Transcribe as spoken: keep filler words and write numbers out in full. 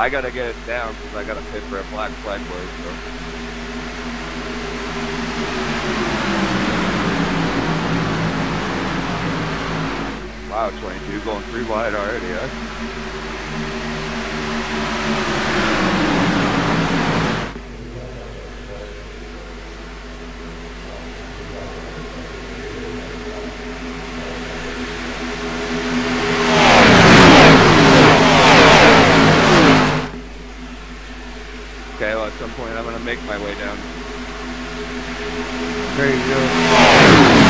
I gotta get it down because I gotta pay for a black flag boy, so. Wow, twenty-two going three wide already, huh? Okay, well at some point I'm gonna make my way down. There you go.